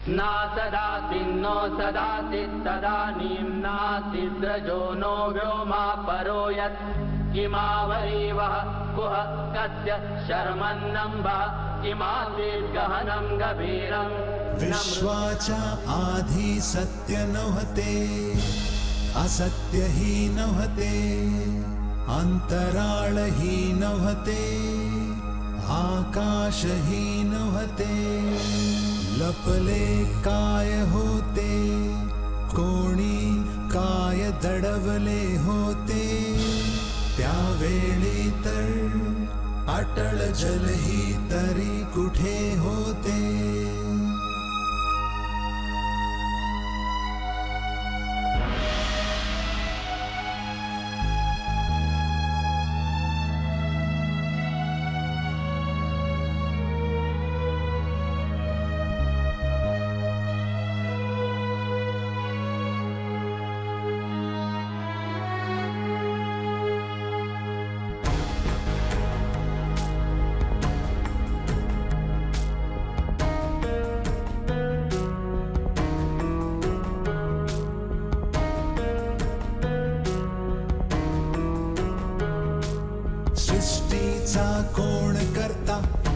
नासदासिन्नो सदासि तदानीं नासिद्रजो नो व्योमा परो यत् किमावरीवः कुह कस्य शर्मन्नम्बः किमासीद्गहनं गभीरम् विश्वाचा आधी सत्य नव्हते असत्य ही नव्हते अंतराळ ही नव्हते आकाश ही नव्हते लपले काय होते कोणी काय दडवले होते त्यावेळी तर अटळ जल ही तरी कुठे होते कोण करता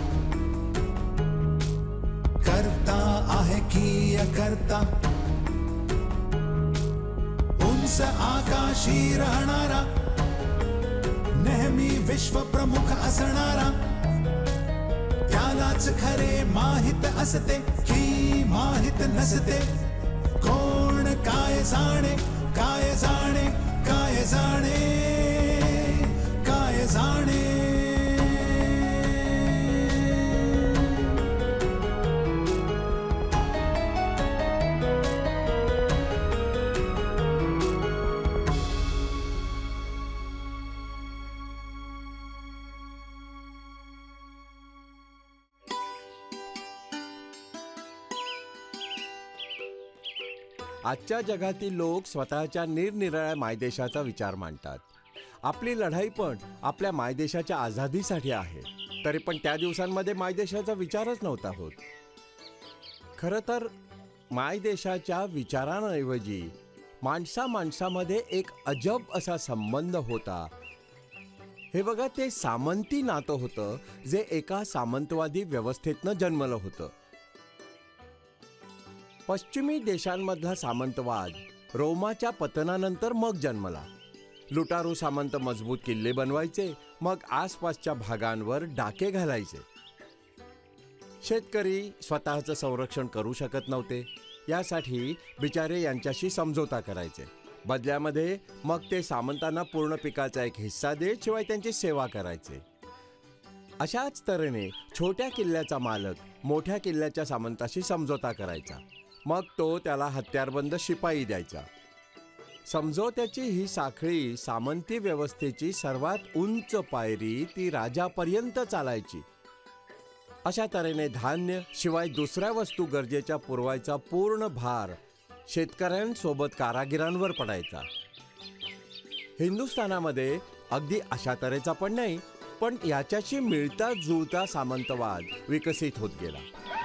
करता आहे की अकर्ता उंच आकाशी राहणारा नेहमी विश्व प्रमुख असणारा त्यालाच खरे माहित असते की माहित नसते कोण काय जाणे काय जाणे काय जाणे काय जाणे आजच्या जगातील लोक स्वतःच्या निरनिराळ्या मायदेशाचा विचार मांडतात. आपली लढाई पण आपल्या मायदेशाच्या आझादीसाठी आहे. तरी पण त्या दिवसांमध्ये मायदेशाचा विचारच नव्हता होत. खरं तर मायदेशाच्या विचारांऐवजी माणसामध्ये एक अजब असा संबंध होता. हे बघा, ते सामंती नातं होतं जे एका सामंतवादी व्यवस्थेतनं जन्मलं होतं. पश्चिमी देशांमधला सामंतवाद रोमाच्या पतनानंतर मग जन्मला. लुटारू सामंत मजबूत किल्ले बनवायचे, मग आसपासच्या भागांवर डाके घालायचे. शेतकरी स्वतःचं संरक्षण करू शकत नव्हते, यासाठी बिचारे यांच्याशी समझोता करायचे. बदल्यामध्ये मग ते सामंतांना पूर्ण पिकाचा एक हिस्सा देत, शिवाय त्यांची सेवा करायचे. अशाच तऱ्हेने छोट्या किल्ल्याचा मालक मोठ्या किल्ल्याच्या सामंताशी समझोता करायचा. मग तो त्याला हत्यारबंद शिपाई द्यायचा. समझोत्याची ही साखळी सामंती व्यवस्थेची सर्वात उंच पायरी ती राजापर्यंत चालायची. अशा तऱ्हेने धान्य शिवाय दुसऱ्या वस्तू गरजेच्या पुरवायचा पूर्ण भार शेतकऱ्यांसोबत कारागिरांवर पडायचा. हिंदुस्थानामध्ये अगदी अशा तऱ्हेचा पण नाही, पण याच्याशी मिळता जुळता सामंतवाद विकसित होत गेला.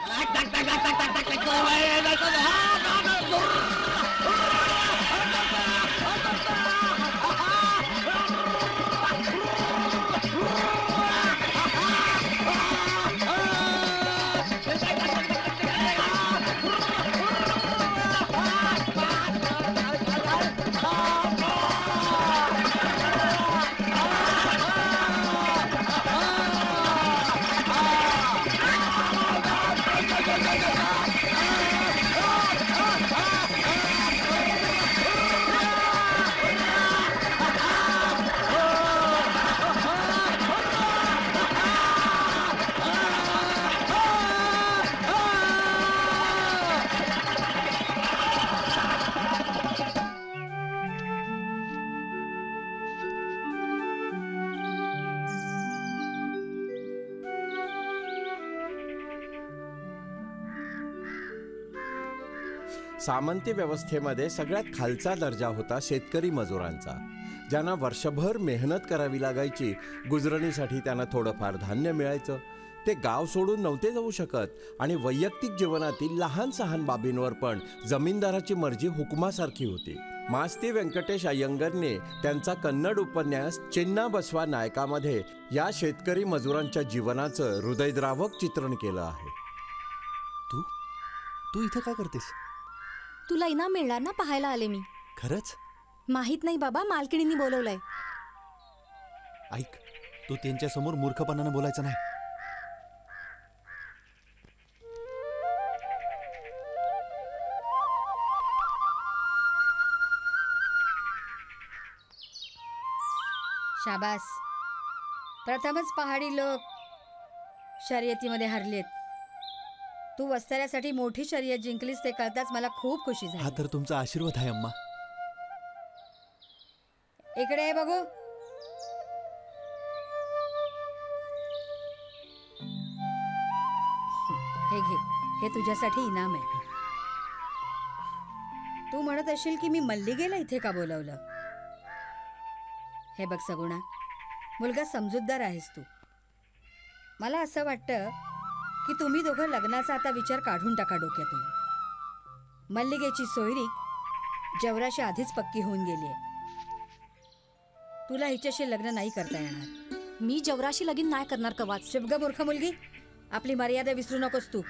सामंती व्यवस्थेमध्ये सगळ्यात खालचा दर्जा होता शेतकरी मजुरांचा, ज्यांना वर्षभर मेहनत करावी लागायची. गुजरणीसाठी त्यांना थोडंफार धान्य मिळायचं. ते गाव सोडून नव्हते जाऊ शकत आणि वैयक्तिक जीवनातील लहान सहान बाबींवर पण जमीनदाराची मर्जी हुकुमासारखी होती. मास्ती व्यंकटेश अय्यंगरने त्यांचा कन्नड उपन्यास चिन्ना बसवा नायकामध्ये या शेतकरी मजुरांच्या जीवनाचं हृदयद्रावक चित्रण केलं आहे. तू तू इथं काय करतेस? तुला इनाम मिळणार ना, पाहायला आले मी. खरंच? माहित नाही बाबा, मालकिणींनी बोलवलंय. ऐक, तू त्यांच्या समोर मूर्खपणानं बोलायचं नाही. शाबास, प्रथमच पहाडी लोक शर्यतीमध्ये हरलेत. तू वस्त्यासाठी मोठी शर्यत जिंकलीस ते कळताच मला खूप खुशी हा झाली. तर तुमचा आशीर्वाद आहे अम्मा. इकडे आहे बघू. हे घे, हे तुझ्यासाठी इनाम आहे. तू म्हणत असशील की मी मल्लिकेला इथे का बोलवलं. हे बघ सगुणा, मुलगा समजूतदार आहेस तू. मला असं वाटतं की तुम्ही दोघं लग्नाचा आता विचार काढून टाका डोक्यातून. मल्लिकेची सोयरीक जवराशी आधीच पक्की होऊन गेली आहे. तुला हिच्याशी लग्न नाही करता येणार. मी जवराशी लगीन नाही करणार कवाच. शुभग मूर्ख मुलगी, आपली मर्यादा विसरू नकोस तू.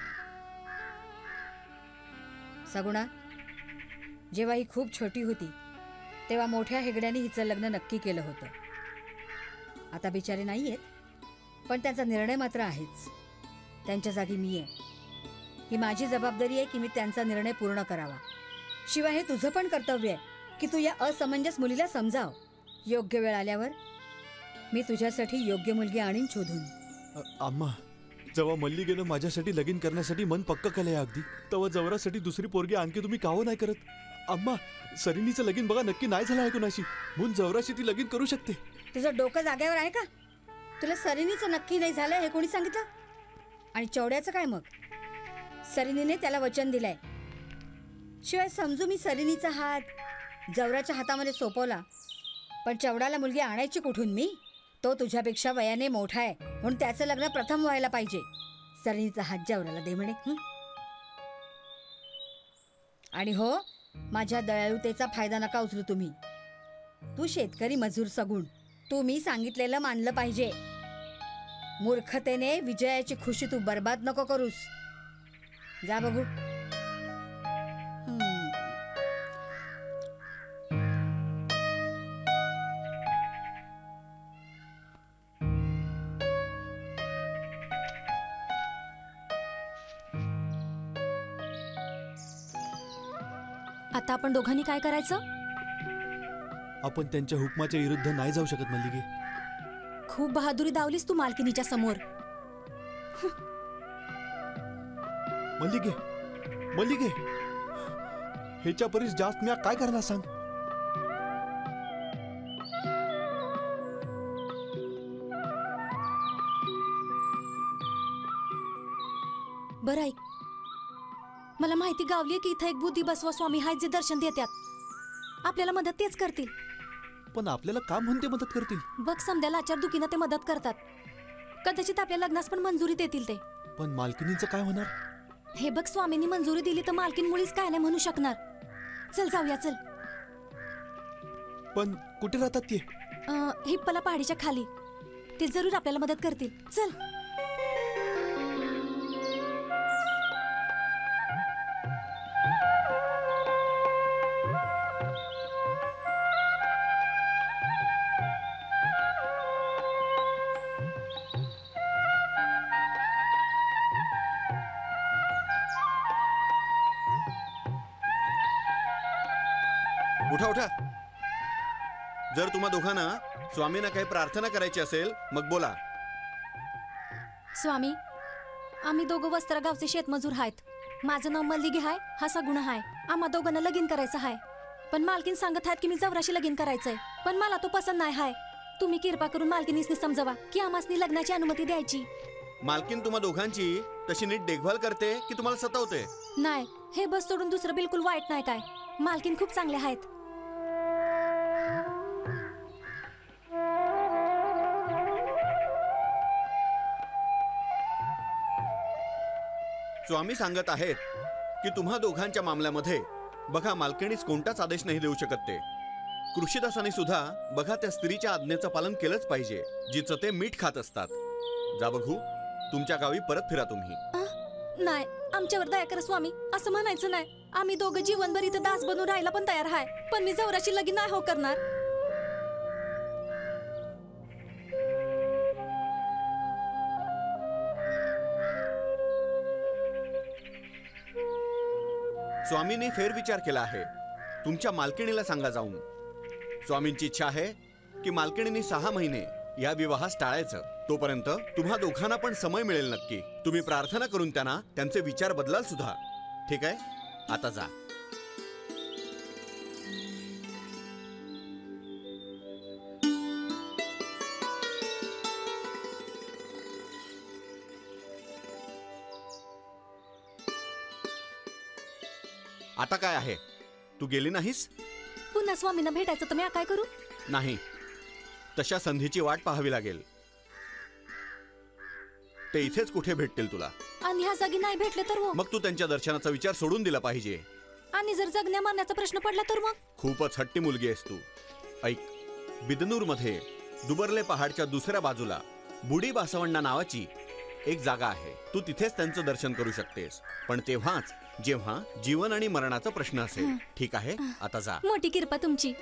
सगुणा, जेव्हा ही खूप छोटी होती तेव्हा मोठ्या हेगड्याने हिचं लग्न नक्की केलं होतं. आता बिचारे नाही आहेत, पण त्यांचा निर्णय मात्र आहेच. त्यांच्या जागी मी आहे. ही माझी जबाबदारी आहे की मी त्यांचा निर्णय पूर्ण करावा. शिवाय हे तुझं पण कर्तव्य आहे की तू या असमंजस मुलीला समजाव. योग्य वेळ आल्यावर मी तुझ्यासाठी योग्य मुलगी आणीन शोधून. अम्मा, जेव्हा मल्लिकेनं माझ्यासाठी लगीन करण्यासाठी मन पक्क केलंय अगदी, तेव्हा जवरासाठी दुसरी पोरगी आणखी तुम्ही काहो नाही करत? अम्मा, सरिनीचं लगीन बघा नक्की नाही झालं आहे कुणाशी, म्हणून जवराशी ती लगीन करू शकते. तुझं डोकं जागेवर आहे का? तुला सरिनीचं नक्की नाही झालं हे कोणी सांगितलं? आणि चौड्याचं काय मग? सरिनीने त्याला वचन दिलंय. शिवाय समजू मी सरिनीचा हात जवराच्या हातामध्ये सोपवला, पण चौडाला मुलगी आणायची कुठून मी? तो तुझ्यापेक्षा वयाने मोठा आहे, म्हणून त्याचं लग्न प्रथम व्हायला पाहिजे. सरिनीचा हात जवराला दे म्हणे. आणि हो, माझ्या दयाळुतेचा फायदा नका उचलू तुम्ही. तू शेतकरी मजूर सगुण, तू मी सांगितलेलं मानलं पाहिजे. मूर्खतेने विजयाची खुशी तू बर्बाद नको करूस. जा बघू. आता आपण दोघांनी काय करायचं? आपण त्यांच्या हुकमाच्या विरुद्ध नाही जाऊ शकत मल्लिके. खूप बहादुरी दावलीस तू मालकिनीच्या समोर. मल्लिके, मल्लिके, ह्याच्या परीस जास्त मी काय करणार सांग? बरं ऐक, मला माहिती गावली की इथं एक बुद्धी बसवा स्वामी आहेत जे दर्शन देतात. आपल्याला मदत तेच करतील. पण आपल्याला का म्हणून ते मदत करतील? बघ, समद्याला आचार दुखीनं ते मदत करतात. कदाचित आपल्या लग्नास पण मंजुरी देतील ते. पण मालकिनीचं काय होणार? हे बघ, स्वामींनी मंजुरी दिली तर मालकीन मुळीच काय नाही म्हणू शकणार. चल जाऊया, चल. पण कुठे राहतात ते? हिप्पला पहाडीच्या खाली. ते जरूर आपल्याला मदत करतील. चल. उठा उठा. जर तुम्हा दोघांना स्वामींना काही प्रार्थना करायची असेल मग बोला. स्वामी, आम्ही दोघं वस्त्र गावचे शेतमजूर आहेत. माझं नाव मल्लिके हाय, हा सगुण हाय. आम्हा दोघांना लगीन करायचं हाय. पण मालकीन सांगत आहेत की मी जवराशी लगीन करायचंय, पण मला तो पसंत नाही हाय. तुम्ही कृपा करून मालकिनीसनी समजवा की आम्हासनी लग्नाची अनुमती द्यायची. मालकीन तुम्हा दोघांची तशी नीट देखभाल करते की तुम्हाला सतावते? नाही, हे बस सोडून दुसरं बिलकुल वाईट नाही काय. मालकीन खूप चांगले आहेत. स्वामी सांगत आहेत की तुम्हा दोघांच्या मामल्यामध्ये बघा मालकिणीस कोणताच आदेश नाही देऊ शकत ते. कृषीदासांनी सुद्धा बघा त्या स्त्रीच्या आज्ञेचं पालन केलंच पाहिजे जिचं ते मीठ खात असतात. जा बघू, तुमच्या गावी परत फिरा तुम्ही. नाही, आमच्यावर दया करा स्वामी, असं म्हणायचं नाही. आम्ही दोघं जीवनभर इथं दास बनून राहायला पण तयार आहे, पण मी जवराशी लगीन नाही हो करणार. स्वामींनी फेरविचार केला आहे. तुमच्या मालकिणीला सांगा जाऊन. स्वामींची इच्छा आहे की मालकिणींनी 6 महिने या विवाहास टाळायचं. तोपर्यंत तुम्हा दोघांना पण समय मिळेल नक्की. तुम्ही प्रार्थना करून त्यांना त्यांचे विचार बदलाल सुद्धा. ठीक आहे, आता जा. आता काय आहे, तू गेली नाहीस? पुन्हा स्वामींना भेटायचं तर मी काय करू? नाही, तशा संधीची वाट पाहावी लागेल. ते इथेच कुठे भेटतील तुला. आणि ह्या जागी नाही भेटले तर हो? मग तू त्यांच्या दर्शनाचा विचार सोडून दिला पाहिजे. आणि जर जगण्या मारण्याचा प्रश्न पडला तर मग? खूपच हट्टी मुलगी आहेस तू. ऐक, बिदनूर मध्ये दुबरले पहाडच्या दुसऱ्या बाजूला बुडी बासवण्णा नावाची एक जागा आहे. तू तिथेच त्यांचं दर्शन करू शकतेस, पण तेव्हाच जेव्हा जीवन आणि मरणाचा प्रश्न असेल. ठीक आहे, आता जा. मोठी कृपा तुमची.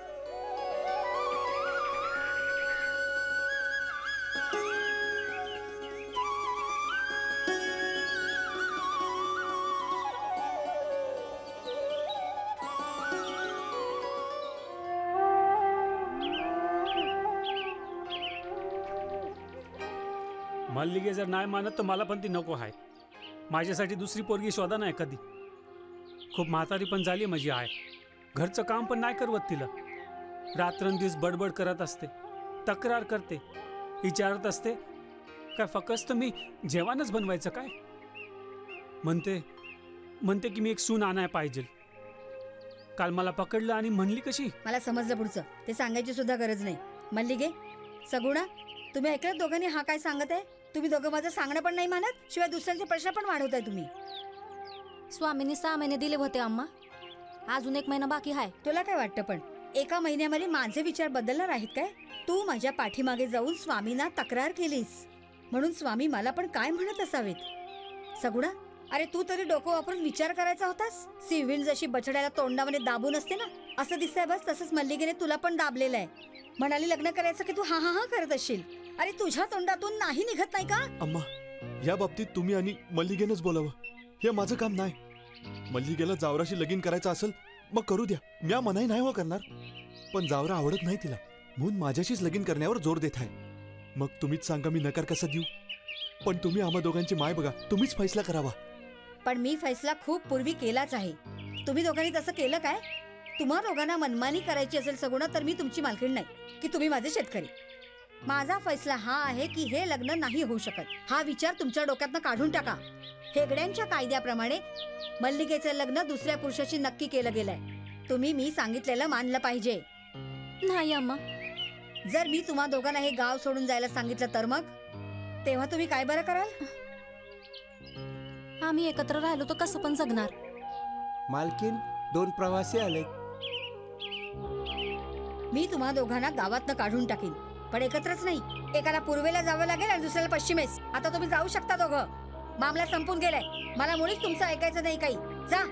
मल्लिगे जर नाही मानत तर मला पण ती नको आहे. माझ्यासाठी दुसरी पोरगी शोधा नाही कधी. खूप म्हातारी पण झाली माझी आहे. घरचं काम पण नाही करवत तिला. रात्रंदिवस बडबड करत असते, तक्रार करते, विचारत असते काय फक्त मी जेवणच बनवायचं काय. म्हणते की मी एक सून आणाय पाहिजे. काल मला पकडलं आणि म्हणली कशी. मला समजलं पुढचं, ते सांगायची सुद्धा गरज नाही. मल्लिगे, सगुणा, तुम्ही ऐकलं दोघांनी हा काय सांगत आहे? तुम्ही दोघं माझं सांगणं पण नाही मानत, शिवाय दुसऱ्यांचे प्रश्न पण वाढवताय तुम्ही. स्वामींनी 6 महिने दिले होते अम्मा, अजून 1 महिना बाकी आहे. तुला काय वाटतं पण 1 महिन्यामध्ये माझे विचार बदलणार आहेत काय? तू माझ्या पाठीमागे जाऊन स्वामींना तक्रार केलीस म्हणून स्वामी मला पण काय म्हणत असावेत. सगुणा, अरे तू तरी डोकं वापरून विचार करायचा होतास. सिव्हिल जशी बछड्याला तोंडामध्ये दाबून असते ना, असं दिसतंय बस तसंच मल्लिकेने तुला पण दाबलेलं आहे. म्हणाली लग्न करायचं की तू हा हा हा करत असशील. अरे तुझ्या तोंडातून नाही निघत नाही का? अम्मा, या बाबतीत तुम्ही आणि मल्लिकेनंच बोलावं. हे माझं काम नाही. मल्लिकेला जावराशी लगीन करायचं असेल मग करू द्या, म्या मनाई नाही हो करणार. पण जावरा आवडत नाही तिला, म्हणून माझ्याशीच लगीन करण्यावर जोर देत आहे. मग तुम्हीच सांगा मी नकार कसा देऊ. पण तुम्ही आम्हा दोघांची माय बघा, तुम्हीच फैसला करावा. पण मी फैसला खूप पूर्वी केलाच आहे. तुम्ही दोघांनी तसं केलं काय? तुम्हा दोघांना मनमानी करायची असेल सगुणा तर मी तुमची मालकीण नाही की तुम्ही माझे शेतकरी. माझा फैसला हा आहे की हे लग्न नाही होऊ शकत. हा विचार तुमच्या डोक्यातनं काढून टाका. हेगड्यांच्या कायद्याप्रमाणे मल्लिकेचं लग्न दुसऱ्या पुरुषाशी नक्की केलं गेलंय. तुम्ही मी सांगितलेलं मानलं पाहिजे. नाही अम्मा. जर मी तुम्हा दोघांना हे गाव सोडून जायला सांगितलं तर मग तेव्हा तुम्ही काय बरं कराल? आम्ही एकत्र राहिलो तर कसं पण जगणार. मालकीन, 2 प्रवासी आले. मी तुम्हा दोघांना गावातनं काढून टाकीन, पण एकत्रच नाही. एकाला पूर्वेला जावं लागेल आणि दुसऱ्याला पश्चिमेस. आता तुम्ही जाऊ शकता दोघं. मामला संपून गेलाय. मला मुळीच तुमचं ऐकायचं नाही काही. जा.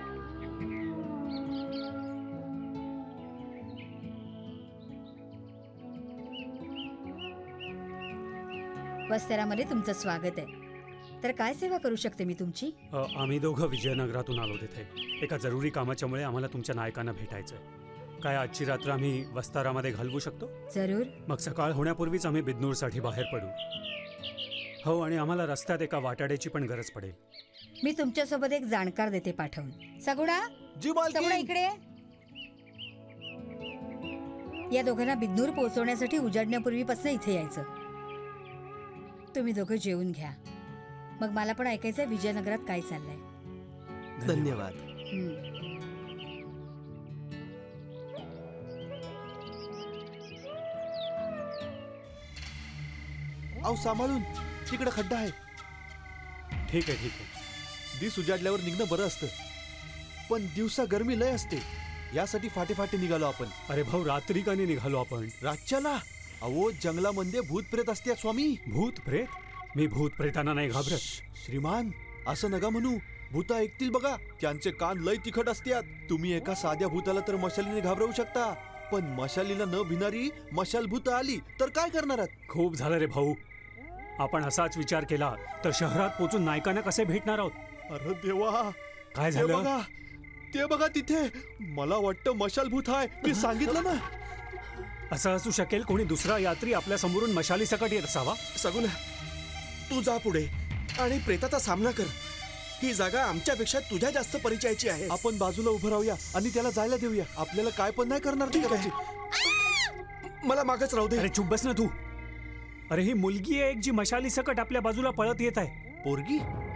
वस्त्यामध्ये तुमचं स्वागत आहे. तर काय सेवा करू शकते मी तुमची? आम्ही दोघं विजयनगरातून आलो तिथे. एका जरुरी कामाच्यामुळे आम्हाला तुमच्या नायकांना भेटायचंय. काय आजची रात्र आम्ही वस्तारामध्ये घालवू शकतो? जरूर. मग सकाळ होण्यापूर्वीच आम्ही बिदनूरसाठी बाहेर पडू. हो, आणि आम्हाला रस्त्यात एका वाटाड्याची पण गरज पडेल. मी तुमच्यासोबत एक जाणकार देते पाठवून. सगुणा, जी मालकीन. सगुणा इकडे. या दोघांना बिदनूर पोहोचवण्यासाठी उजाडण्यापूर्वीपासून इथे यायचं. तुम्ही दोघं जेवून घ्या. मग मला पण ऐकायचंय विजयनगरात काय चाललंय. धन्यवाद. अहो सांभाळून, तिकडे खड्डा आहे. ठीक आहे. दिस उजाडल्यावर निघणं बरं असतं, पण दिवसा गरमी लय असते. यासाठी फाटे फाटे निघालो आपण. अरे भाऊ, रात्री का नाही निघालो आपण? रातच्याला? अहो, जंगलामध्ये भूत प्रेत असतात स्वामी. भूत प्रेत? मी भूत प्रेतांना नाही घाबरत. श्रीमान, असं नका म्हणू. भूता ऐकतील बघा, त्यांचे कान लय तिखट असतात. तुम्ही एका साध्या भूताला तर मशालीने घाबरवू शकता, पण मशालीला न भिणारी मशाल भूत आली तर काय करणार? खूप झालं रे भाऊ. आपण असाच विचार केला तर शहरात पोचून नायकांना कसे भेटणार आहोत? अरे देवा, काय ते झालं? बघा, ते बघा तिथे. मला वाटतं मशाल भूत आहे. मी सांगितलं ना. असं असू शकेल कोणी दुसरा यात्री आपल्या समोरून मशाली सकट येत असावा. सगुना, तू जा पुढे आणि प्रेताचा सामना कर. ही जागा आमच्यापेक्षा तुझ्या जास्त परिचयाची आहे. आपण बाजूला उभं राहूया आणि त्याला जायला देऊया. आपल्याला काय पण नाही करणार ते कदाचित. मला मागच राहू दे. अरे चुप बस ना तू. अरे ही मुलगी आहे एक जी मशाली सकट आपल्या बाजूला पळत येत आहे. पोरगी?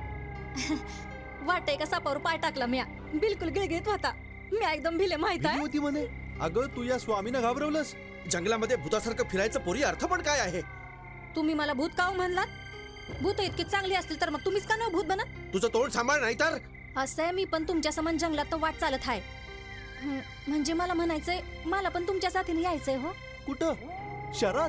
वाटतंय का सापावर पाय टाकला म्या. बिलकुल गिळगिळीत होता. मी एकदम भिले माहित आहे. होती म्हणे. अगं, तू या स्वामीनं घाबरवलंस. जंगलामध्ये भूतासारखं फिरायचं पोरी अर्थ पण काय आहे? तुम्ही मला भूत का म्हणलात? भूत इतकी चांगली असतील तर मग तुम्हीच का नाही भूत बनत? तुझं तोंड सांभाळ, नाही तर. असं आहे, मी पण तुमच्या समान जंगलात तो वाट चालत आहे. म्हणजे मला म्हणायचंय, मला पण तुमच्या साथीने यायचंय. हो. कुठं? शहरात?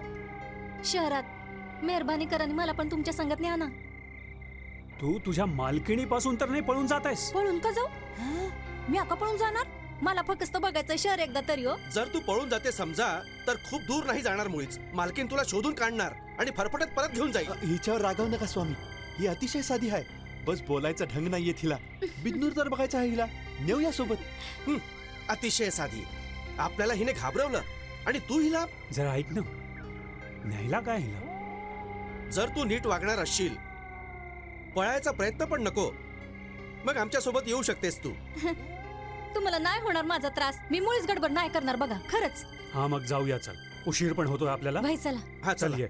शहरात. मेहरबानी करा, मला पण तुमच्या संगत न्या ना. तू तुझ्या मालकिणीपासून तर नाही पळून जात आहेस? पळून का जाऊ? मी आता पळून जाणार? मला फक्त बघायचं शहर एकदा तरी. हो, जर तू पळून जाते समजा तर खूप दूर नाही जाणार मुळीच. मालकीन तुला शोधून काढणार आणि फरफटत परत घेऊन जाईल. हिच्यावर रागावू नका स्वामी. ही अतिशय साधी आहे. बस बोलायचा ढंग नाहीये तिला. बिदनूर तर बघायचा आहे हिला. नेऊया सोबत. अतिशय साधी. आपल्याला हिने घाबरवलं आणि तू हिला. जरा ऐक ना, न्यायला काय हिला? जर तू नीट वागणार असशील, पळायचा प्रयत्न पण नको, मग आमच्या सोबत येऊ शकतेस तू. तुम्हाला नाही होणार माझा त्रास. मी मुळीच गडबड नाही करणार बघा, खरंच. हा, मग जाऊया. चल, उशीर पण होतोय आपल्याला. भाई चला. हा, चल ये.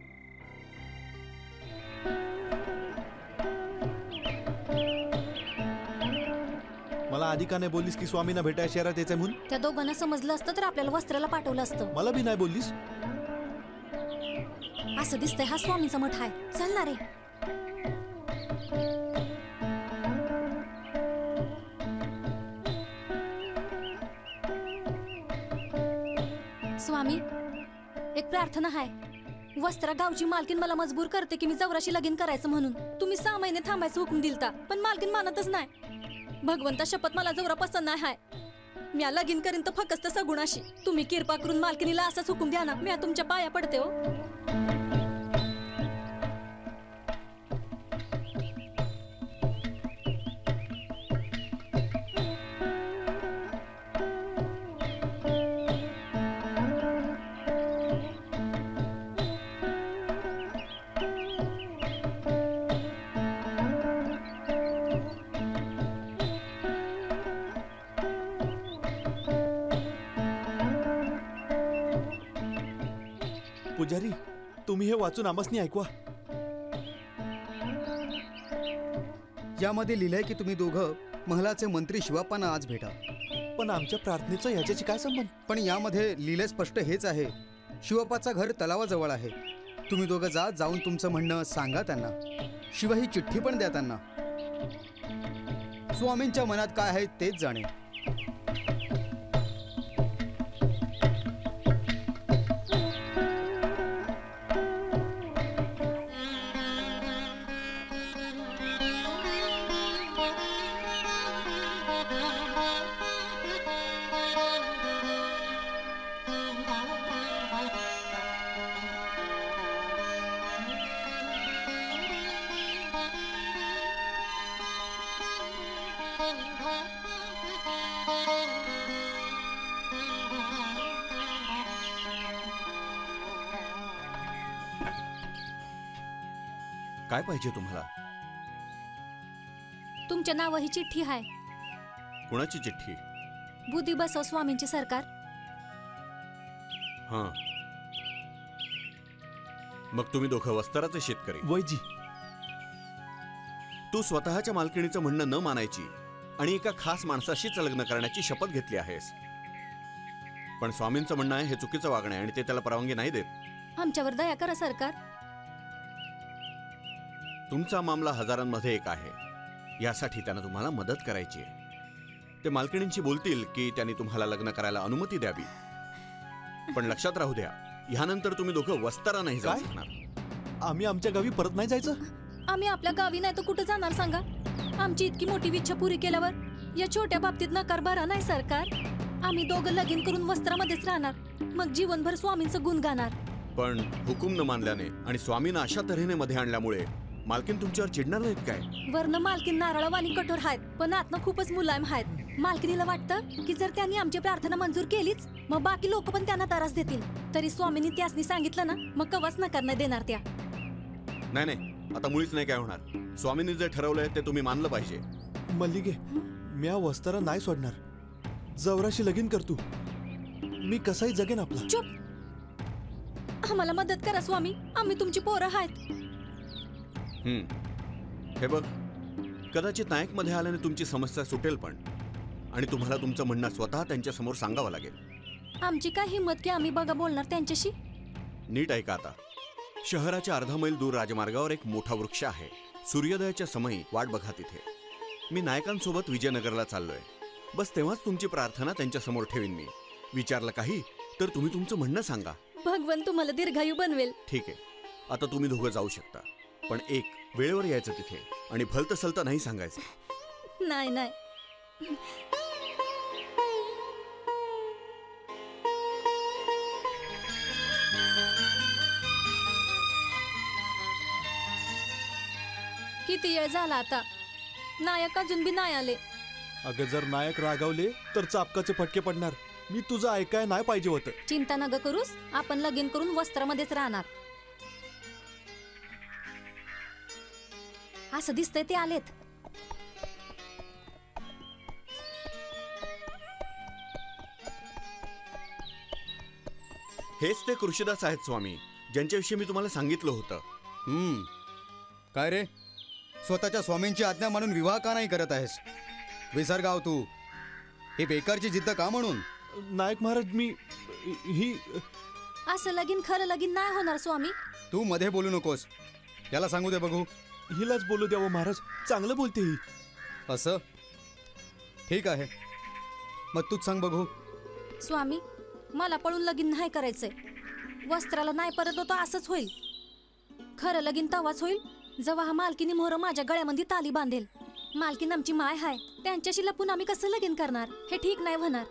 मला आधी का नाही बोललीस की स्वामींना भेटायला शहरात यायचंय म्हणून? त्या दोघांना समजलं असतं तर आपल्याला वस्त्राला पाठवलं असतं. मला बी नाही बोललीस. असं दिसतंय हा स्वामींचा मठ आहे. चल ना रे. स्वामी, एक प्रार्थना आहे. वस्त्रा गावची मालकीन मला मजबूर करते की मी जवराशी लगीन करायचं म्हणून. तुम्ही 6 महिने थांबायचं हुकूम दिलता, पण मालकीन मानतच नाही. भगवंता शपथ, मला जवरा पसंत नाही आहे. मी लगीन करीन तर फक्त सगुणाशी. तुम्ही किरपा करून मालकिनीला असाच हुकूम द्या ना. मी तुमच्या पाया पडते. हो, पुजारी, तुम्ही हे वाचून आमसनी ऐकवा. यामध्ये लिहिलंय की तुम्ही दोघं महलाचे मंत्री शिवाप्पांना आज भेटा. पण आमच्या प्रार्थनेचा याच्याशी काय संबंध? पण यामध्ये लिहिलंय स्पष्ट हेच आहे. शिवाप्पाचं घर तलावाजवळ आहे. तुम्ही दोघं जाऊन तुमचं म्हणणं सांगा त्यांना. शिवाय ही चिठ्ठी पण द्या त्यांना. स्वामींच्या मनात काय आहे तेच जाणे. काय पाहिजे तुम्हाला? तुमच्या नाव ही चिठ्ठी आहे. कोणाची चिठ्ठी? बुद्धी बसव स्वामींची सरकार. हां, मग तुम्ही दोघं वस्त्राचे शेतकरी. वैजी, तू स्वतःच्या मालकिणीचं म्हणणं न मानायची आणि एका खास माणसाशीच लग्न करण्याची शपथ घेतली आहेस. पण स्वामींचं म्हणणं आहे हे चुकीचं वागणं आहे आणि ते त्याला परवानगी नाही देत. आमच्यावर दया करा सरकार. तुमचा मामला हजारांमध्ये एक आहे. यासाठी त्यांना तुम्हाला मदत करायची आहे. ते मालकिणींशी बोलतील की त्यांनी तुम्हाला लग्न करायला अनुमती द्यावी. पण लक्षात राहू द्या, ह्यानंतर तुम्ही दोघं वस्तारा नाही जाऊ शकणार. आम्ही आमच्या गावी परत नाही जायचं? आम्ही आपल्या गावी नाही तर कुठं जाणार सांगा? आमची इतकी मोठी इच्छा पुरी केल्यावर या छोट्या बाबतीत नकार भरा नाही सरकार. आम्ही दोघं लगीन करून वस्त्रामध्येच राहणार, मग जीवनभर स्वामींचं गुण गाणार. पण हुकूम न मानल्याने आणि स्वामींना अशा तऱ्हेने मध्ये आणल्यामुळे मालकीन तुमच्यावर चिडणार नाहीत काय? वर्ण मालकीन नारळवाणी कठोर आहेत, पण आतनं खूपच मुलायम आहेत. मालकिनीला वाटतं की जर त्यांनी आमची प्रार्थना मंजूर केलीच, मग बाकी लोक पण त्यांना त्रास देतील. तरी स्वामींनी त्यासनी सांगितलं ना, मग कवाच नकार नाही देणार त्या. नाही नाही, आता मुळीच नाही काय होणार. स्वामींनी जे ठरवलंय ते तुम्ही मानलं पाहिजे. मल्लिके, मी हा वस्तारा नाही सोडणार. जवराशी लगीन करतो. मी कसाही जगेन आपला. चुप. आम्हाला मदत करा स्वामी, आम्ही तुमची पोरं आहेत. हे बघ, कदाचित नायक मध्ये आल्याने तुमची समस्या सुटेल, पण आणि तुम्हाला तुमचं म्हणणं स्वतः त्यांच्या समोर सांगावं लागेल. आमची काय हिंमत की आम्ही बघा बोलणार त्यांच्याशी. नीट ऐका आता. शहराच्या अर्धा मैल दूर राजमार्गावर एक मोठा वृक्ष आहे. सूर्योदयाच्या समयी वाट बघा तिथे. मी नायकांसोबत विजयनगरला चाललोय. बस तेव्हाच तुमची प्रार्थना त्यांच्या समोर ठेवीन मी. विचारलं काही तर तुम्ही तुमचं म्हणणं सांगा. भगवान तुम्हाला दीर्घायू बनवेल. ठीक आहे, आता तुम्ही दोघं जाऊ शकता. पण एक, वेळेवर यायचं तिथे आणि भलतं सलतं नाही सांगायचं. नाही नाही. किती वेळ झाला आता, नायक अजून बी नाही आले. अगं, जर नायक रागावले तर चापकाचे फटके पडणार. मी तुझं ऐकाय नाही पाहिजे होतं. चिंता नका करूस, आपण लगीन करून वस्त्रामध्येच राहणार. असं दिसतंय ते आलेत. हेच ते कृषीदास आहेत स्वामी, ज्यांच्याविषयी मी तुम्हाला सांगितलं होतं. काय रे, स्वतःच्या स्वामींची आज्ञा मानून विवाह का नाही करत आहेस? विसरगाव तू. ही बेकारची जिद्द का म्हणून? नायक महाराज, मी ही असं लगीन खरं लगीन नाही होणार स्वामी. तू मध्ये बोलू नकोस. याला सांगू दे बघू. हिलाच बोलू द्यावं महाराज, चांगलं बोलते ही. असं ठीक आहे, मग तूच सांग बघू. स्वामी, मला पळून लगीन नाही करायचंय. वस्त्राला नाही परत होतो असंच होईल. खरं लगीन तवाच होईल जेव्हा हा मालकीनी मोहर माझ्या गळ्यामध्ये ताली बांधेल. मालकीन आमची माय हाय, त्यांच्याशी लपून आम्ही कसं लगीन करणार? हे ठीक नाही होणार.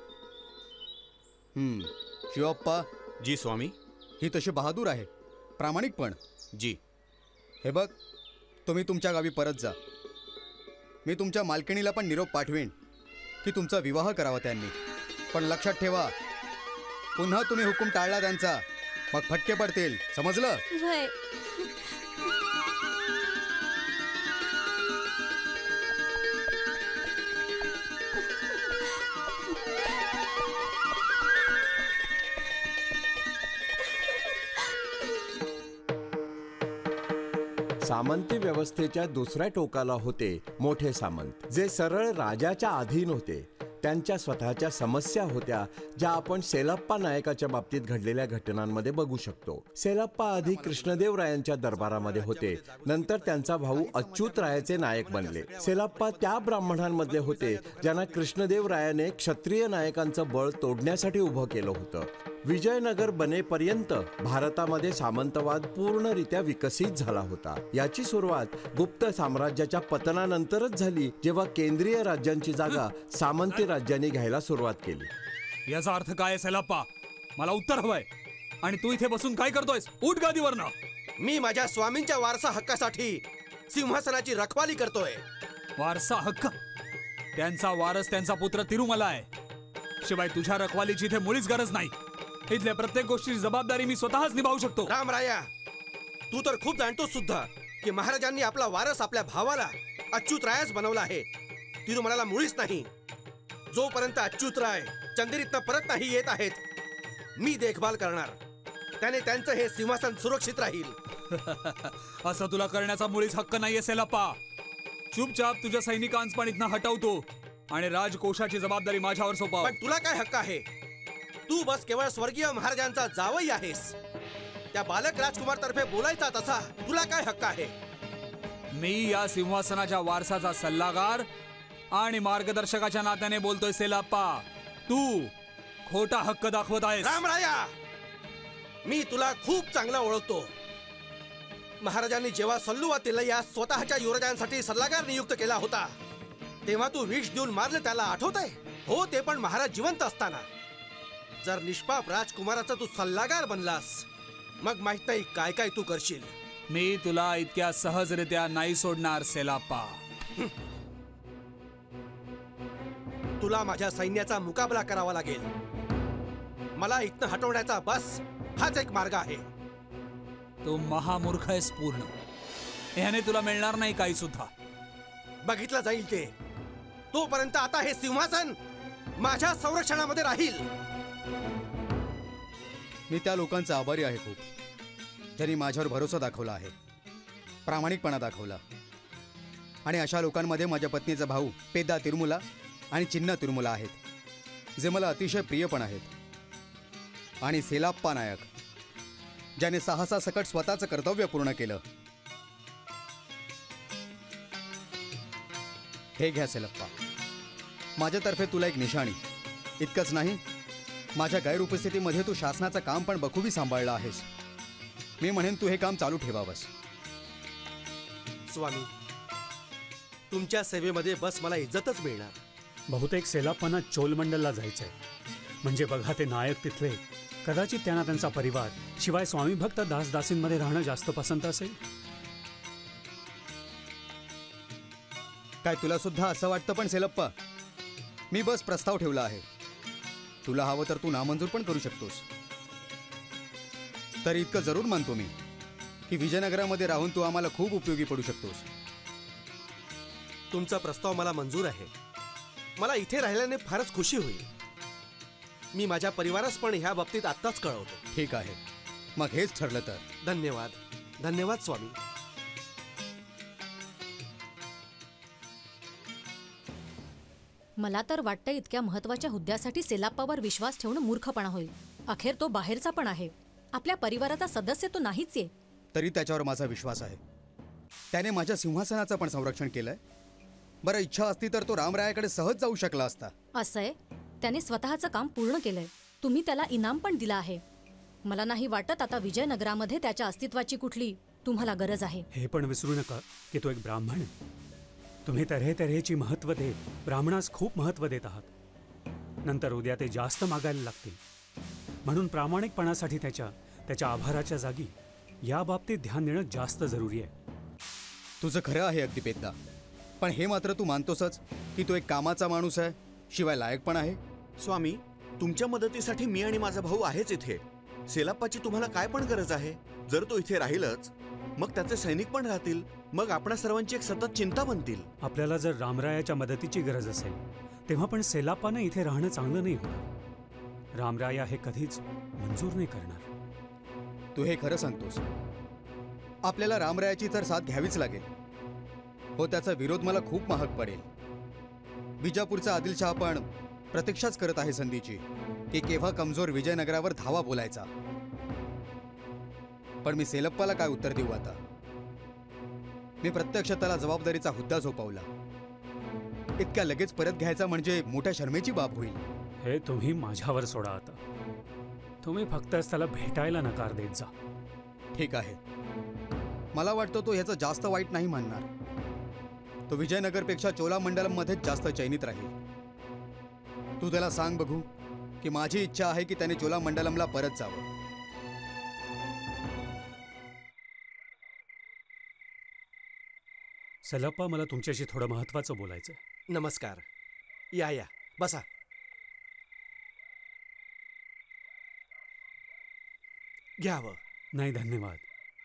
शिवप्पा. जी स्वामी. ही तशी बहादूर आहे, प्रामाणिक पण. जी. हे बघ, तुम्ही तुमच्या गावी परत जा. मी तुमच्या मालकिणीला पण निरोप पाठवेन की तुमचा विवाह करावा त्यांनी. पण लक्षात ठेवा, पुन्हा तुम्ही हुकूम टाळला त्यांचा, मग फटके पडतील. समजलं? व्हय. सामंती व्यवस्थेच्या दुसऱ्या टोकाला होते मोठे सामंत, जे सरळ राजाच्या अधीन होते. त्यांच्या स्वतःच्या समस्या होत्या, ज्या आपण सेलाप्पा नायकाच्या बाबतीत घडलेल्या घटनांमध्ये बघू शकतो. सेलाप्पा आधी कृष्णदेवरायांच्या दरबारामध्ये होते, नंतर त्यांचा भाऊ अच्युतरायाचे नायक बनले. सेलाप्पा त्या ब्राह्मणांमधले होते ज्यांना कृष्णदेवरायाने क्षत्रिय नायकांचं बळ तोडण्यासाठी उभं केलं होतं. विजयनगर बनेपर्यंत भारतामध्ये सामंतवाद पूर्णरित्या विकसित झाला होता. याची सुरुवात गुप्त साम्राज्याच्या पतनानंतरच झाली, जेव्हा केंद्रीय राज्यांची जागा सामंती राज्यांनी घ्यायला सुरुवात केली. याचा अर्थ काय सेलाप्पा? मला उत्तर हवंय. आणि तू इथे बसून काय करतोयस? उठ गादीवरनं. मी माझ्या स्वामींच्या वारसा हक्कासाठी सिंहासनाची रखवाली करतोय. वारसा हक्क? त्यांचा वारस त्यांचा पुत्र तिरुमला आहे. शिवाय तुझ्या रखवालीची इथे मुळीच गरज नाही. इथल्या प्रत्येक गोष्टीची जबाबदारी मी स्वतःच निभावू शकतो. रामराया, तू तर खूप जाणतोस सुद्धा की महाराजांनी आपला वारस आपल्या भावाला अच्युतरायच बनवला आहे, तिरुमलाला मुळीच नाही. जोपर्यंत अच्युतराय चंदेरीतनं परत नाही येत आहेत, मी देखभाल करणार. त्याने त्यांचं हे सिंहासन सुरक्षित राहील. असं तुला करण्याचा मुळीच हक्क नाहीये सेलाप्पा. चुपचाप तुझ्या सैनिकांच पण इथनं हटवतो आणि राजकोषाची जबाबदारी माझ्यावर सोपव. पण तुला काय हक्क आहे? तू बस केवळ स्वर्गीय महाराजांचा जावई आहेस. त्या बालक राजकुमार तर्फे बोलायचा तसा तुला काय हक्क आहे? मी या सिंहासनाच्या वारसाचा सल्लागार आणि मार्गदर्शकाच्या नात्याने बोलतोय सेलाप्पा. तू खोटा हक्क दाखवत आहेस. रामराया, मी तुला खूप चांगला ओळखतो. महाराजांनी जेव्हा सल्लुवातीला या स्वतःच्या युवराजांसाठी सल्लागार नियुक्त केला होता तेव्हा तू विष देऊन मारले त्याला, आठवतंय? हो, ते पण महाराज जिवंत असताना. जर निष्पाप राजकुमाराचा तू सल्लागार बनलास मग माहित नाही काय काय तू करशील. मी तुला इतक्या सहजरित्या नाही सोडणार सेलाप्पा. तुला माझ्या सैन्याचा मुकाबला करावा लागेल. मला इथनं हटवण्याचा बस हाच एक मार्ग आहे. तू महामूर्ख आहेस पूर्ण. ह्याने तुला मिळणार नाही काही सुद्धा. बघितलं जाईल ते. तोपर्यंत आता हे सिंहासन माझ्या संरक्षणामध्ये राहील. मी त्या लोकांचा आभारी आहे खूप, ज्यांनी माझ्यावर भरोसा दाखवला आहे, प्रामाणिकपणा दाखवला. आणि अशा लोकांमध्ये माझ्या पत्नीचा भाऊ पेद्दा तिरुमला आणि चिन्ना तिरुमला आहेत, जे मला अतिशय प्रिय पण आहेत. आणि सेलाप्पा नायक, ज्याने साहसासकट स्वतःचं कर्तव्य पूर्ण केलं. हे घ्या सेलाप्पा, माझ्यातर्फे तुला एक निशाणी. इतकंच नाही, माझ्या गैरउपस्थितीमध्ये तू शासनाचं काम पण बखूबी सांभाळलं आहेस. मी म्हणेन तू हे काम चालू ठेवावंस. स्वामी, तुमच्या सेवेमध्ये बस मला इज्जतच मिळणार. बहुतेक सेलाप्पांना चोलमंडलला जायचंय. म्हणजे बघा, ते नायक तिथले. कदाचित त्यांना त्यांचा परिवार शिवाय स्वामी भक्त दासदासींमध्ये राहणं जास्त पसंत असेल. काय तुला सुद्धा असं वाटतं? पण सेलप्पा, मी बस प्रस्ताव ठेवला आहे. तुला हवं तर तू नामंजूर पण करू शकतोस. तर इतकं जरूर मानतो मी की विजयनगरामध्ये राहून तू आम्हाला खूप उपयोगी पडू शकतोस. तुमचा प्रस्ताव मला मंजूर आहे. मला इथे राहिल्याने फारच खुशी होईल. मी माझ्या परिवारास पण ह्या बाबतीत आत्ताच कळवतो. ठीक आहे, मग हेच ठरलं तर. धन्यवाद. धन्यवाद स्वामी. मला तर वाटतं इतक्या महत्वाच्या हुद्द्यासाठी सेलाप्पावर विश्वास ठेवणं मूर्खपणा होईल. अखेर तो बाहेरचा पण आहे, आपल्या परिवाराचा सदस्य तो नाहीच आहे. तरी त्याच्यावर माझा विश्वास आहे. त्याने माझ्या सिंहासनाचं पण संरक्षण केलंय. बरं, इच्छा असती तर तो रामरायाकडे सहज जाऊ शकला असता. असंय, त्याने स्वतःचं काम पूर्ण केलंय. तुम्ही त्याला इनाम पण दिला आहे. मला नाही वाटत आता विजयनगरामध्ये त्याच्या अस्तित्वाची कुठली तुम्हाला गरज आहे. हे पण विसरू नका की तो एक ब्राह्मण आहे. तुम्ही तऱ्हेतऱ्हेची महत्त्व देत ब्राह्मणास खूप महत्त्व देत आहात. नंतर उद्या ते जास्त मागायला लागतील. म्हणून प्रामाणिकपणासाठी त्याच्या आभाराच्या जागी या बाबतीत ध्यान देणं जास्त जरुरी आहे. तुझं खरं आहे अगदी पेद्दा. पण हे मात्र तू मानतोसच की तो एक कामाचा माणूस आहे, शिवाय लायक पण आहे. स्वामी, तुमच्या मदतीसाठी मी आणि माझा भाऊ आहेच इथे. सेलाप्पाची तुम्हाला काय पण गरज आहे? जर तो इथे राहीलच मग त्याचे सैनिक पण राहतील. मग आपणा सर्वांची एक सतत चिंता बनतील. आपल्याला जर रामरायाच्या मदतीची गरज असेल तेव्हा पण सेलाप्पानं इथे राहणं चांगलं नाही होणार. रामराया हे कधीच मंजूर नाही करणार. तू हे खरं सांगतोस. आपल्याला रामरायाची तर साथ घ्यावीच लागेल. हो, त्याचा विरोध मला खूप महाग पडेल. बिजापूरचा आदिलशहा पण प्रतीक्षाच करत आहे संधीची की केव्हा कमजोर विजयनगरावर धावा बोलायचा. पण मी सेलप्पाला काय उत्तर देऊ आता? मी प्रत्यक्ष त्याला जबाबदारीचा हुद्दा झोपवला. इतक्या लगेच परत घ्यायचा म्हणजे मोठ्या शर्मेची बाब होईल. हे तुम्ही माझ्यावर सोडा आता. तुम्ही फक्तच त्याला भेटायला नकार देत जा. ठीक आहे, मला वाटतं तो ह्याचं जास्त वाईट नाही मानणार. तो विजयनगरपेक्षा चोलामंडलम मध्ये जास्त चैनीत राहील. तू त्याला सांग बघू की माझी इच्छा आहे की त्याने चोलामंडलमला परत जावं. सेलाप्पा, मला तुमच्याशी थोडं महत्वाचं बोलायचं. नमस्कार. या या, बसा. घ्यावं. नाही, धन्यवाद.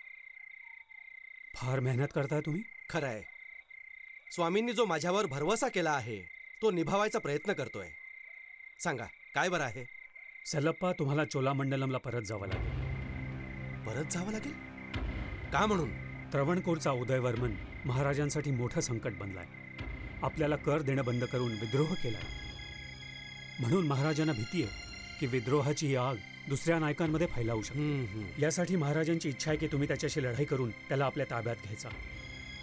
फार मेहनत करताय तुम्ही. खरं आहे. स्वामींनी जो माझ्यावर भरवसा केला आहे तो निभावायचा प्रयत्न करतोय. सांगा, काय बरं आहे? सेलाप्पा, तुम्हाला चोलामंडलमला परत जावं लागेल. परत जावं लागेल? का म्हणून? त्रवणकोरचा उदयवर्मन महाराजांसाठी मोठं संकट बनलाय. आपल्याला कर देणं बंद करून विद्रोह केलाय. म्हणून महाराजांना भीती आहे की विद्रोहाची आग दुसऱ्या नायकांमध्ये फैलावू शकते. यासाठी महाराजांची इच्छा आहे की तुम्ही त्याच्याशी लढाई करून त्याला आपल्या ताब्यात घ्यायचा.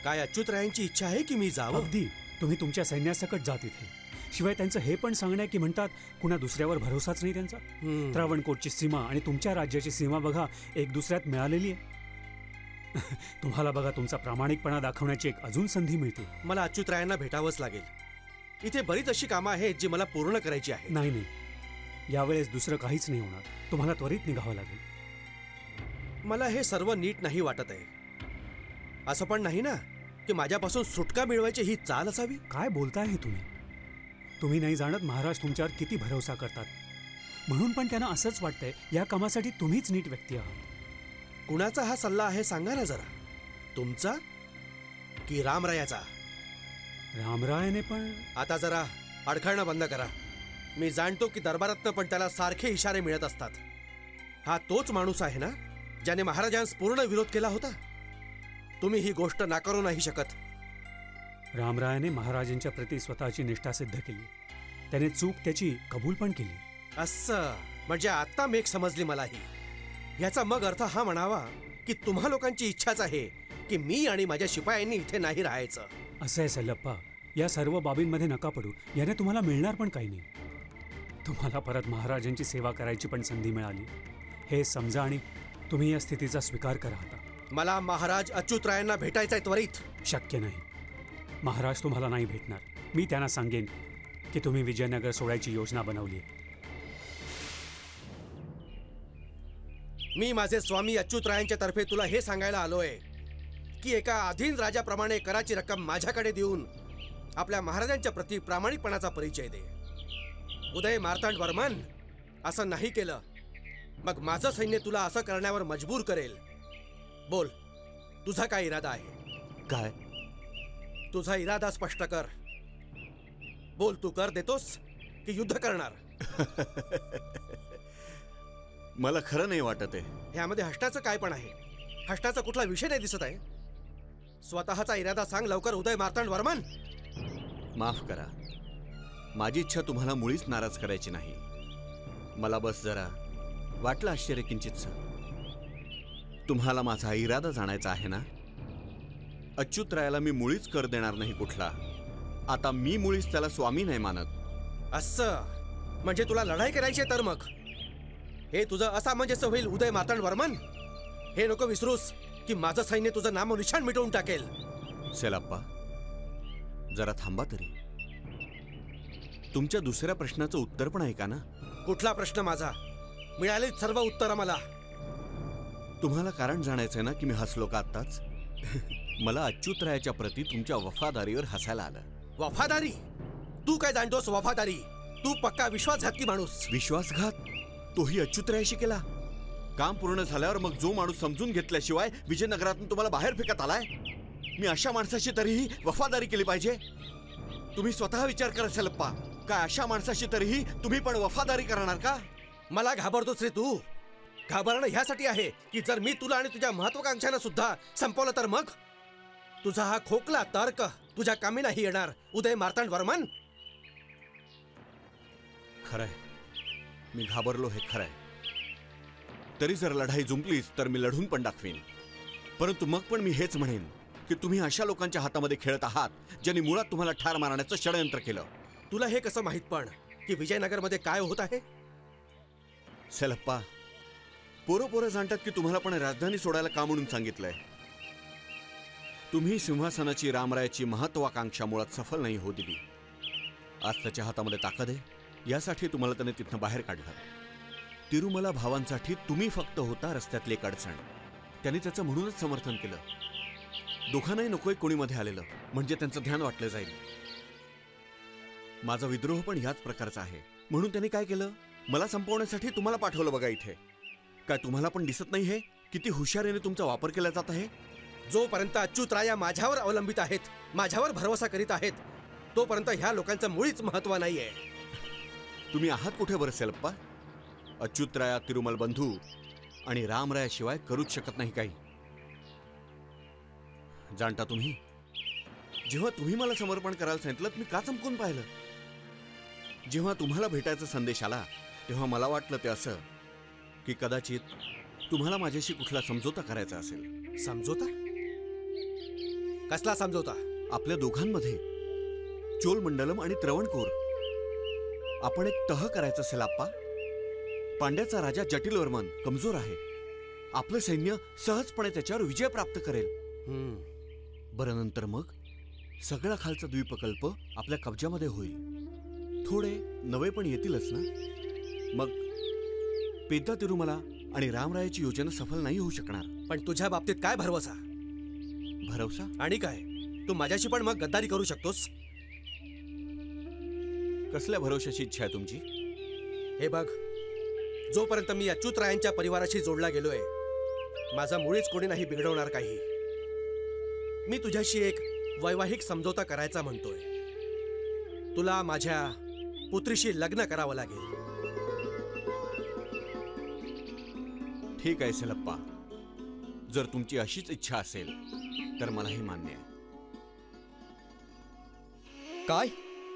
काय अच्युतरायांची इच्छा आहे की मी जावं? अगदी. तुम्ही तुमच्या सैन्यासकट जा तिथे. शिवाय त्यांचं हे पण सांगणं की म्हणतात कुणा दुसऱ्यावर भरोसाच नाही त्यांचा. त्रावणकोटची सीमा आणि तुमच्या राज्याची सीमा बघा एक दुसऱ्यात मिळालेली आहे. तुम्हाला बघा तुमचा प्रामाणिकपणा दाखवण्याची एक अजून संधी मिळते. मला अच्युतरायांना भेटावंच लागेल. इथे बरीच अशी कामं आहेत जी मला पूर्ण करायची आहेत. नाही नाही, यावेळेस दुसरं काहीच नाही होणार. तुम्हाला त्वरित निघावं लागेल. मला हे सर्व नीट नाही वाटत आहे. असं पण नाही ना की माझ्यापासून सुटका मिळवायची ही चाल असावी? काय बोलताय हे तुम्ही? तुम्ही नाही जाणत महाराज तुमच्यावर किती भरोसा करतात. म्हणून पण त्यांना असंच वाटतंय या कामासाठी तुम्हीच नीट व्यक्ती आहात. कुणाचा हा सल्ला आहे सांगा ना जरा. तुमचा की रामरायाचा? रामरायाने पण. आता जरा अडखळणं बंद करा. मी जाणतो की दरबारातनं पण त्याला सारखे इशारे मिळत असतात. हा तोच माणूस आहे ना ज्याने महाराजांस पूर्ण विरोध केला होता? तुम्ही ही गोष्ट नाकारू नाही शकत. रामरायाने महाराजांच्या प्रती स्वतःची निष्ठा सिद्ध केली. त्याने चूक त्याची कबूल पण केली. असं म्हणजे आता मेघ समजली मलाही. याचा मग अर्थ हा म्हणावा की तुम्हा लोकांची इच्छाच आहे की मी आणि माझ्या शिपायांनी इथे नाही राहायचं. असं आहे सल्लप्पा, या सर्व बाबींमध्ये नका पडू. याने तुम्हाला मिळणार पण काही नाही. तुम्हाला परत महाराजांची सेवा करायची पण संधी मिळाली हे समजा आणि तुम्ही या स्थितीचा स्वीकार करा. आता मला महाराज अच्युतरायांना भेटायचंय त्वरित. शक्य नाही. महाराज तुम्हाला नाही भेटणार. मी त्यांना सांगेन की तुम्ही विजयनगर सोडायची योजना बनवली. मी माझे स्वामी अच्युतरायांच्या तर्फे तुला हे सांगायला आलोय की एका अधीन राजाप्रमाणे कराची रक्कम माझ्याकडे देऊन आपल्या महाराजांच्या प्रती प्रामाणिकपणाचा परिचय दे. उदय मार्तांड वर्मन असं नाही केलं मग माझं सैन्य तुला असं करण्यावर मजबूर करेल. बोल, तुझा काय इरादा आहे? काय? तुझा इरादा स्पष्ट कर. बोल, तू कर देतोस की युद्ध करणार? मला खरं नाही वाटत आहे. ह्यामध्ये हसण्याचं काय पण आहे? हसण्याचा कुठला विषय नाही दिसत आहे. स्वतःचा इरादा सांग लवकर उदय मार्तांड वर्मन. माफ करा, माझी इच्छा तुम्हाला मुळीच नाराज करायची नाही. मला बस जरा वाटलं आश्चर्य किंचितच. तुम्हाला माझा इरादा जाणायचा आहे ना? अच्युतरायाला मी मुळीच कर देणार नाही कुठला. आता मी मुळीच त्याला स्वामी नाही मानत. असं म्हणजे तुला लढाई करायची तर मग हे तुझं असामंजस्य होईल उदय मार्तांड वर्मन. हे नको विसरूस की माझं सैन्य तुझं नाम निशाण मिटवून टाकेल. सेलाप्पा, जरा थांबा तरी. तुमच्या दुसऱ्या प्रश्नाचं उत्तर पण ऐका ना. कुठला प्रश्न माझा? मिळाले सर्व उत्तर मला. तुम्हाला कारण जाणायचंय ना की मी हसलो का आत्ताच? मला अच्युतरायाच्या प्रती तुमच्या वफादारीवर हसायला आलं. वफादारी? तू काय जाणतोस वफादारी? तू पक्का विश्वासघातकी माणूस. विश्वासघात? तोही अच्युतरायाशी केला? काम पूर्ण झाल्यावर मग जो माणूस समजून घेतल्याशिवाय विजयनगरातून तुम्हाला बाहेर फेकत आलाय. मी अशा माणसाशी तरीही वफादारी केली पाहिजे? तुम्ही स्वतः विचार करा सेलप्पा. काय अशा माणसाशी तरीही तुम्ही पण वफादारी करणार का? मला घाबरतोस रे तू? घाबरणं ह्यासाठी आहे की जर मी तुला आणि तुझ्या महत्वाकांक्षांना सुद्धा संपवलं तर मग तुझा हा खोकला तर्क तुझ्या कामी नाही येणार उदय मार्तांड वर्मन. खरंय, मी घाबरलो हे खरंय. तरी जर लढाई जुंपलीच तर मी लढून पण दाखवीन. परंतु मग पण मी हेच म्हणेन की तुम्ही अशा लोकांच्या हातामध्ये खेळत आहात ज्यांनी मुळात तुम्हाला ठार मारण्याचं षडयंत्र केलं. तुला हे कसं माहित पण की विजयनगरमध्ये काय होत आहे? सेलप्पा, पोरं जाणतात की तुम्हाला पण राजधानी सोडायला का म्हणून सांगितलंय. तुम्ही सिंहासनाची रामरायाची महत्वाकांक्षा मुळात सफल नाही होऊ दिली. आज त्याच्या हातामध्ये ताकद आहे यासाठी तुम्हाला त्याने तिथनं बाहेर काढलं. तिरुमला भावांसाठी तुम्ही फक्त होता रस्त्यातली एक अडचण. त्यांनी त्याचं म्हणूनच समर्थन केलं. दोघांनाही नकोय कोणी मध्ये आलेलं म्हणजे त्यांचं ध्यान वाटलं जाईल. माझा विद्रोह पण ह्याच प्रकारचा आहे. म्हणून त्यांनी काय केलं? मला संपवण्यासाठी तुम्हाला पाठवलं. बघा इथे. काय तुम्हाला पण दिसत नाही हे किती हुशारीने तुमचा वापर केला जात आहे? जोपर्यंत अच्युतराया माझ्यावर अवलंबित आहेत, माझ्यावर भरोसा करीत आहेत, तोपर्यंत ह्या लोकांचं मुळीच महत्व नाहीये. तुम्ही आहात कुठे बरं सेलप्पा? अच्युतराया, तिरुमल बंधू आणि रामरायाशिवाय करूच शकत नाही काही. जाणता तुम्ही, जेव्हा तुम्ही मला समर्पण करायला सांगितलं मी का चमकून पाहिलं. जेव्हा तुम्हाला भेटायचा संदेश आला तेव्हा मला वाटलं ते असं की कदाचित तुम्हाला माझ्याशी कुठला समझोता करायचा असेल. समझोता? कसला समजवता? आपल्या दोघांमध्ये चोल मंडलम आणि त्रवणकोर आपण एक तह करायचं असेल आप्पा. पांड्याचा राजा जटिलवर्मन कमजोर आहे. आपलं सैन्य सहजपणे त्याच्यावर विजय प्राप्त करेल. बरं, नंतर मग सगळा खालचा द्वीपकल्प आपल्या कब्जामध्ये होईल. थोडे नवे पण येतीलच ना. मग पेद्दा तिरुमला आणि रामरायाची योजना सफल नाही होऊ शकणार. पण तुझ्या बाबतीत काय भरवसा? भरवसा आणि काय, तू माझ्याशी पण मग गद्दारी करू शकतोस? कसल्या भरोशाची इच्छा आहे तुमची? हे बघ, जोपर्यंत मी अच्युतरायांच्या परिवाराशी जोडला गेलोय, माझा मुळीच कोणी नाही बिघडवणार काही. मी तुझ्याशी एक वैवाहिक समझोता करायचा म्हणतोय. तुला माझ्या पुत्रीशी लग्न करावं लागेल. ठीक आहे सेलप्पा, जर तुमची अशीच इच्छा असेल तर मलाही मान्य आहे. काय?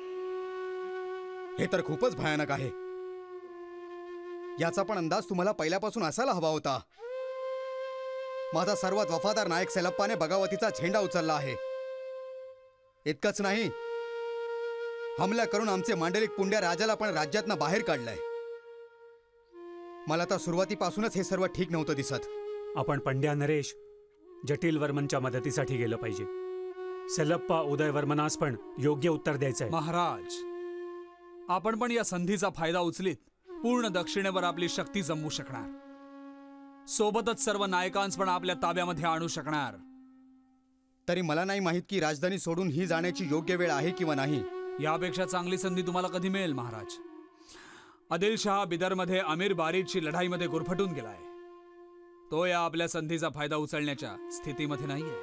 हे तर खूपच भयानक आहे. याचा पण अंदाज तुम्हाला पहिल्यापासून असायला हवा होता. माझा सर्वात वफादार नायक सेलप्पाने बगावतीचा झेंडा उचलला आहे. इतकंच नाही, हमला करून आमचे मांडलिक पुंड्या राजाला पण राज्यातनं बाहेर काढलंय. मला तर सुरुवातीपासूनच हे सर्व ठीक नव्हतं दिसत. आपण पंड्या नरेश जटिलवर्मनच्या मदतीसाठी गेलं पाहिजे. सेलप्पा उदयवर्मनास पण योग्य उत्तर द्यायचंय. महाराज, आपण पण या संधीचा फायदा उचलीत पूर्ण दक्षिणेवर आपली शक्ती जमवू शकणार. सोबतच सर्व नायकांस पण आपल्या ताब्यामध्ये आणू शकणार. तरी मला नाही माहित की राजधानी सोडून ही जाण्याची योग्य वेळ आहे किंवा नाही. यापेक्षा चांगली संधी तुम्हाला कधी मिळेल महाराज. आदिलशहा बिदरमध्ये अमीर बारीदची लढाईमध्ये गुरफटून गेलाय. तो या आपल्या संधीचा फायदा उचलण्याच्या स्थितीमध्ये नाहीये.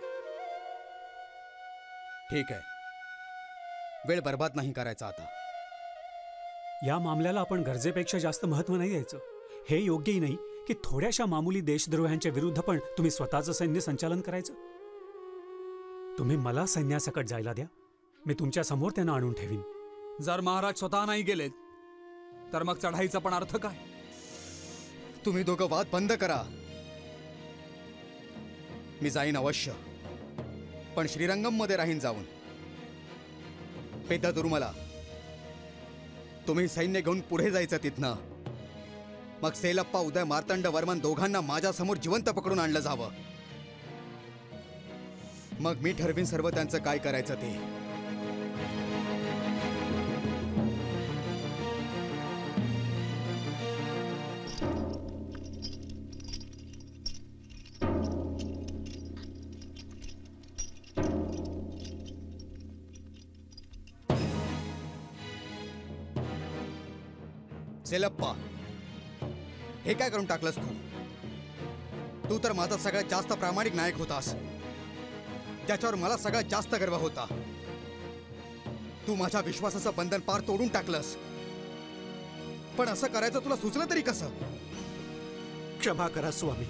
ठीक आहे, वेळ बर्बाद नाही करायचा आता. या मामल्याला आपण गरजेपेक्षा जास्त महत्व नाही द्यायचं. हे योग्यही नाही की थोड्याशा मामूली देशद्रोह्यांच्या विरुद्ध पण तुम्ही स्वतःचं सैन्य संचालन करायचं. तुम्ही मला सैन्यासकट जायला द्या, मी तुमच्या समोर त्यांना आणून ठेवीन. जर महाराज स्वतः नाही गेलेत तर मग चढाईचा पण अर्थ काय? तुम्ही दोघं वाद बंद करा. मी जाईन अवश्य, पण श्रीरंगम मध्ये राहीन जाऊन. पेद्दा तिरुमला, तुम्ही सैन्य घेऊन पुढे जायचं तिथनं. मग सेलप्पा उदय मार्तंड वर्मन दोघांना माझ्यासमोर जिवंत पकडून आणलं जावं. मग मी ठरवीन सर्व त्यांचं काय करायचं ते. सेलप्पा, हे काय करून टाकलंस तू? तू तर माझा सगळ्यात जास्त प्रामाणिक नायक होतास, ज्याच्यावर मला सगळ्यात जास्त गर्व होता. तू माझ्या विश्वासाचं बंधन पार तोडून टाकलंस. पण असं करायचं तुला सुचलं तरी कसं? क्षमा करा स्वामी,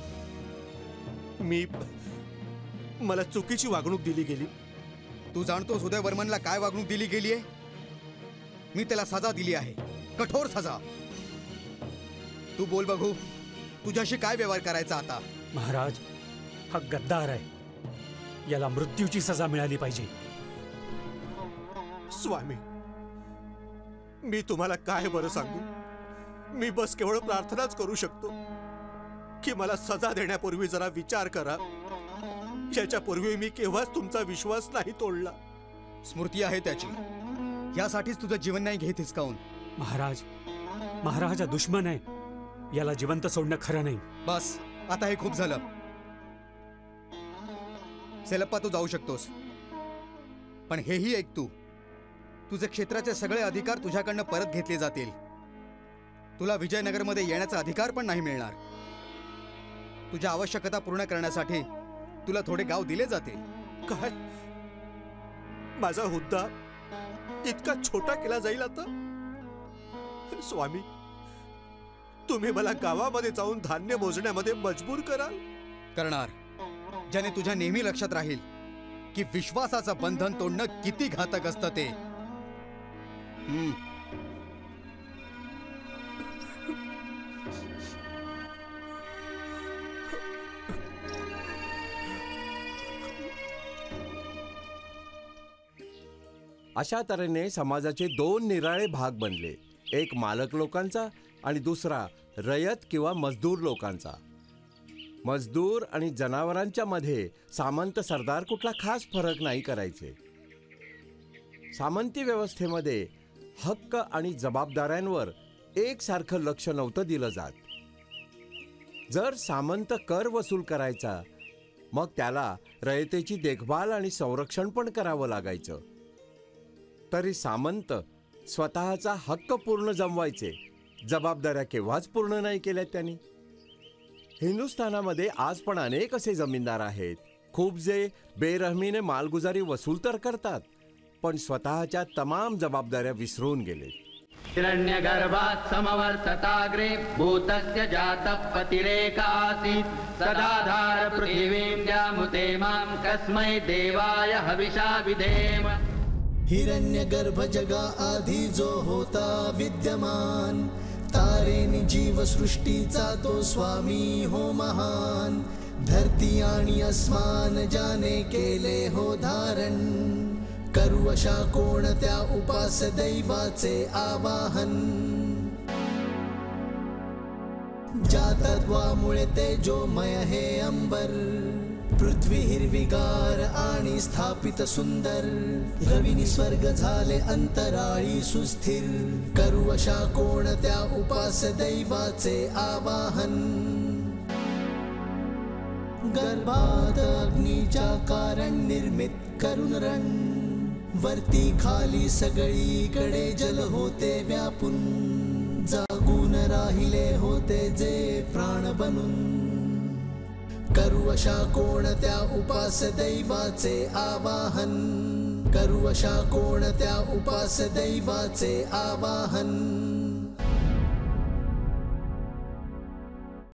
मला चुकीची वागणूक दिली गेली. तू जाणतोस उदयवर्मनला काय वागणूक दिली गेली आहे? मी त्याला सजा दिली आहे, कठोर सजा. तू बोल बघू, तुझ्याशी काय व्यवहार करायचा आता? महाराज, हा गद्दार आहे, याला मृत्यूची सजा मिळाली पाहिजे. स्वामी, मी तुम्हाला काय बरं सांगू? मी बस केवळ प्रार्थनाच करू शकतो की मला सजा देण्यापूर्वी जरा विचार करा. याच्यापूर्वी मी केव्हाच तुमचा विश्वास नाही तोडला. स्मृती आहे त्याची, यासाठीच तुझं जीवन नाही घेत हिसकावून. महाराज हा दुश्मन आहे, याला जिवंत सोडणं खरं नाही. बस, आता हे खूप झालं. सेलप्पा, तू जाऊ शकतोस, पण हेही ऐक, तुझे क्षेत्राचे सगळे अधिकार तुझ्याकडनं परत घेतले जातील. तुला विजयनगरमध्ये येण्याचा अधिकार पण नाही मिळणार. तुझ्या आवश्यकता पूर्ण करण्यासाठी तुला थोडे गाव दिले जातील. काय? माझा हुद्दा इतका छोटा केला जाईल आता? स्वामी, तुम्ही मला गावामध्ये जाऊन धान्य मोजण्यामध्ये मजबूर कराल? करणार, ज्याने तुझ्या नेहमी लक्षात राहील की विश्वासाचं बंधन तोडणं किती घातक असतं ते. अशा तऱ्हेने समाजाचे 2 निराळे भाग बनले, एक मालक लोकांचा आणि दुसरा रयत किंवा मजदूर लोकांचा. मजदूर आणि जनावरांच्या मध्ये सामंत सरदार कुठला खास फरक नाही करायचे. सामंती व्यवस्थेमध्ये हक्क आणि जबाबदाऱ्यांवर एकसारखं लक्ष नव्हतं दिलं जात. जर सामंत कर वसूल करायचा, मग त्याला रयतेची देखभाल आणि संरक्षण पण करावं लागायचं. तरी सामंत स्वतःचा हक्क पूर्ण जमवायचे, जबाबदाऱ्या केव्हाच पूर्ण नाही केल्यात त्यांनी. हिंदुस्थानामध्ये आज पण अनेक असे जमीनदार आहेत, खूप जे बेरहमीने मालगुजारी वसूल तर करतात, पण स्वतःच्या तमाम जबाबदाऱ्या विसरून गेले. हिरण्यगर्भात् समवर्तताग्रे भूतस्य जातः पतिरेक आसीत् सदाधार पृथिवीं जामुते मां कस्मै देवाय हविषा विधेम. हिरण्यगर्भ जगा आधी जो होता विद्यमान, तारेनी जीव सृष्टीचा तो स्वामी हो महान. धरती आणि अस्मान ज्याने केले हो धारण, करू अशा कोणत्या उपास दैवाचे आवाहन. ज्या तत्वामुळे तेजोमय हे अंबर, पृथ्वी हिरवीगार आणि स्थापित सुंदर. रविनी स्वर्ग झाले अंतराळी सुस्थिर, करू अशा कोणत्या उपास दैवाचे आवाहन. गर्भात अग्नीच्या कारण निर्मित करून रण, वरती खाली सगळीकडे जल होते व्यापून. जागून राहिले होते जे प्राण बनून, करू अशा कोणत्या उपास दैवाचे आवाहन. करू अशा कोणत्या उपास दैवाचे आवाहन.